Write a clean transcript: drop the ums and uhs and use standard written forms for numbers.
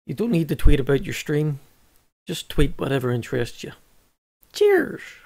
You don't need to tweet about your stream. Just tweet whatever interests you. Cheers!